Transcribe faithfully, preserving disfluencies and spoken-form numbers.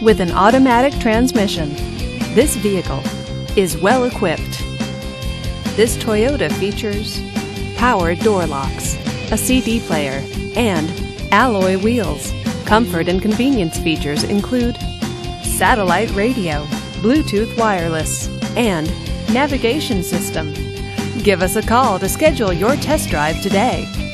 With an automatic transmission, this vehicle is well equipped. This Toyota features power door locks, a C D player, and alloy wheels. Comfort and convenience features include satellite radio, Bluetooth wireless, and navigation system. Give us a call to schedule your test drive today.